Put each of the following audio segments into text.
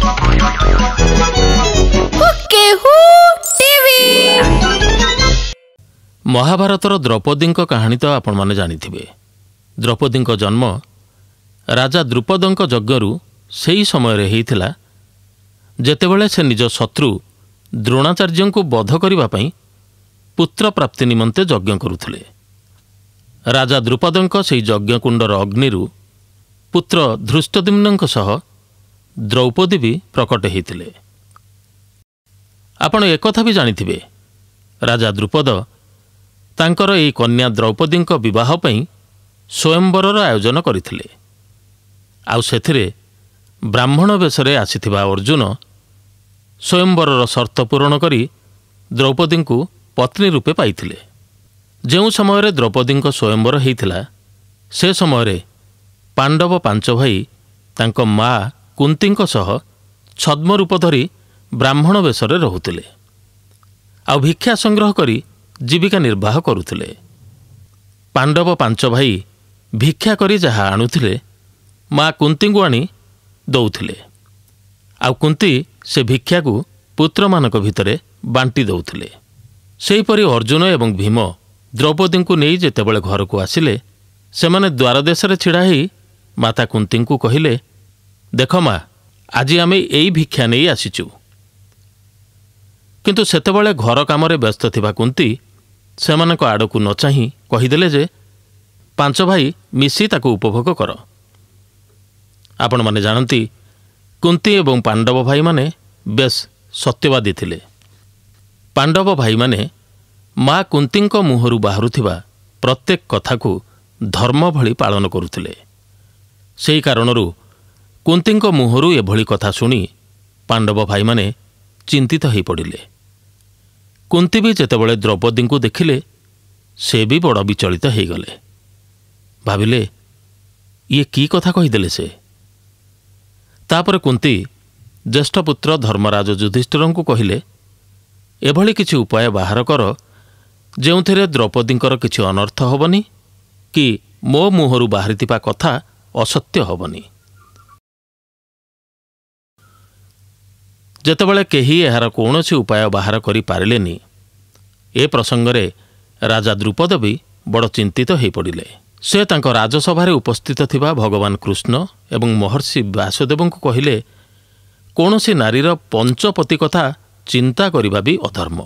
महाभारतर द्रौपदी कहानी तो आपण माने जानिथिबे। द्रौपदी जन्म राजा द्रुपद यज्ञरू सेही समय रे हेइथिला जेतेबेले से निज शत्रु द्रोणाचार्य को बध करिबा पई पुत्र प्राप्ति निमंते यज्ञ करुथिले। राजा द्रुपद सेही यज्ञकुंडर अग्निरू पुत्र धृष्टद्युम्न सह द्रौपदी भी प्रकट हेइथिले। आपण एकथा भी जानिथिबे राजा द्रुपद तांकर एई कन्या द्रौपदी विवाह पई स्वयंवरर आयोजन करथिले। आउ सेथिरे ब्राह्मण वेशरे आसीथिबा अर्जुन स्वयंवरर शर्त पूरण करी द्रौपदी को पत्नी रूपे पाइथिले। जेउ समय द्रौपदी स्वयंवर हेइथिला से समय पांडव पांच भाई तांक माँ कुंती सह छद्म रूप धरी ब्राह्मण वेशरे रहुथिले। आउ भिक्षा संग्रह करी जीविका निर्वाह करुथिले। पांडव पांच भाई भिक्षा करी जहा आणुथिले माँ कुंती को आनी दौथिले। आउ कुंती से भिक्षा को पुत्र मानक भितरे बांटी दौथिले। सेहीपरि अर्जुन एवं भीम द्रौपदी को नहीं जेतेबेले घर को आसिले सेमाने द्वार देश छिड़ा ही माता कुंती को कहिले, देख माँ आज आमे एई भिक्षा नहीं आसीचु। किंतु सेतेबेले घर कामरे व्यस्त थिबा कुंती सेमानक आड़कू न चाही कहीदेले जे पांच भाई मिसी ताकू उपभोग कर। आपण माने जानती कुंती एवं पांडव भाई माने बेस सत्यवादी थिले। पांडव भाई माने माँ कुंती मुहरु बाहरुथिबा प्रत्येक कथा को धर्म भली पालन करुथिले। सेही कारणरू कुंती मुहरु एभली कथा सुनी पांडव भाई माने चिंतित हो पड़िले। कुंती भी जेतेबेले द्रौपदी को देखिले से भी बड़ विचलित हो गले। भाविले ये की कथा कहीदेले से। तापर कुंती ज्येष्ठ पुत्र धर्मराज युधिष्ठिर को कहिले, एभली किछि उपाय बाहर कर जेउथिरे द्रौपदींकर किछि अनर्थ होबनी कि मो मुहरु बाहरितिबा कथा असत्य होबनी। जेतेबेले केही एहार कौनसी उपाय बाहर करि पारिलेनी ए प्रसंगरे राजा द्रुपद भी बड़ चिंतित हो पड़िले। से तांको राजसभारे उपस्थित थिबा भगवान कृष्ण एवं महर्षि व्यासदेव को कहिले, कौनसी नारीर पंचपति कथा चिंता करिबा भी अधर्म।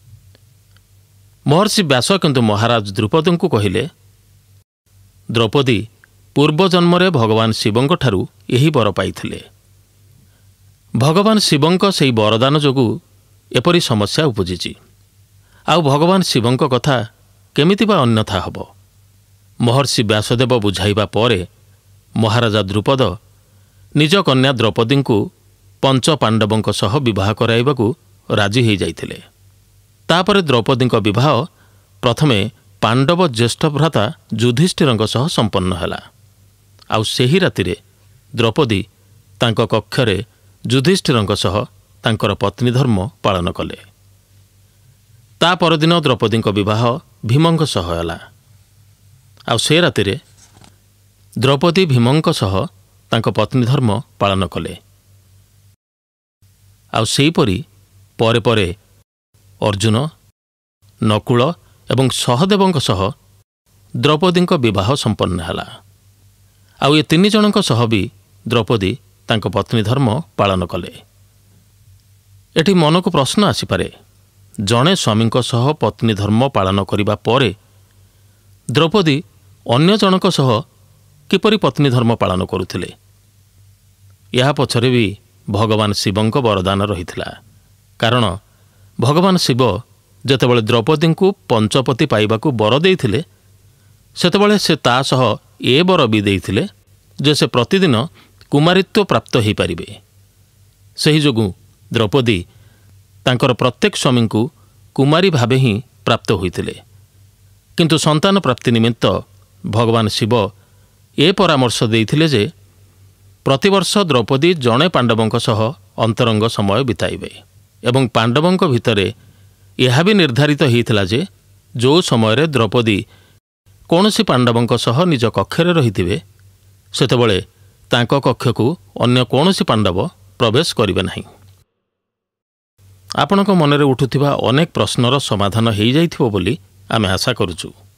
महर्षि व्यास किंतु महाराज द्रुपद को कहिले, द्रौपदी पूर्व जन्मरे भगवान शिवंक ठारू यही वर पाइथिले। भगवान शिवंक सेही वरदान जोगु एपरी समस्या उपजिची। आउ भगवान शिवंक कथा केमिति बा अन्यथा हब। महर्षि व्यासदेव बुझाइबा परे महाराजा द्रुपद निज कन्या द्रौपदी को पंच पांडवों सह विवाह कराइबाकू राजी हो जाइथिले। तापरे द्रौपदी विवाह प्रथमे पांडव ज्येष्ठ भ्राता युधिष्ठिर सह संपन्न हैला। आउ सेही रातिरे द्रौपदी तांक कक्षरे युधिष्ठिर सह तांकर पत्नी धर्म पालन कले। ता परदिन द्रौपदी विवाह भीमंक सह हैला। आउ से रातिरे द्रौपदी भीमंक सह तांक पत्नी धर्म पालन कले। आउ सेहीपरि परे परे अर्जुन नकुल एवं सहदेवंक सह द्रौपदी विवाह संपन्न हैला। आउ ये तीन जनक सह भी द्रौपदी तांक पत्नी धर्म पालन कले। एठी मन को प्रश्न आसीपारे, जड़े स्वामी सह पत्नी धर्म पालन करिबा परे द्रौपदी अन्य जनक सह किपरि पत्नी धर्म पालन करुथिले। या पछरे भी भगवान शिवंक वरदान रहिथिला। कारण भगवान शिव जेतेबेले द्रौपदी को पंचपति पाइबाकू वर देइथिले सेतेबेले से ता सह ए वर भी देइथिले जे से प्रतिदिन कुमारित्व प्राप्त हो पारिबे। सही जोगु द्रौपदी तांकर प्रत्येक स्वामी को कुमारी भावे ही प्राप्त होइथिले। किंतु संतान प्राप्ति निमित्त भगवान शिव ए परामर्श देइथिले जे प्रतिवर्ष द्रौपदी जड़े पांडवों सह अंतरंग समय बिताइबे एवं पांडवों भितरे यह भी निर्धारित होइथिला जे जो समय द्रौपदी कौनसी पांडवों सह निज कक्षरे रहिथिबे सेतेबेले तांको कक्ष को अन्य कौनसी पांडव ପ୍ରବେଶ କରିବେ ନାହିଁ। ଆପଣଙ୍କ ମନରେ ଉଠୁଥିବା ଅନେକ ପ୍ରଶ୍ନର ସମାଧାନ ହୋଇଯାଇଥିବ ବୋଲି ଆମେ ଆଶା କରୁଛୁ।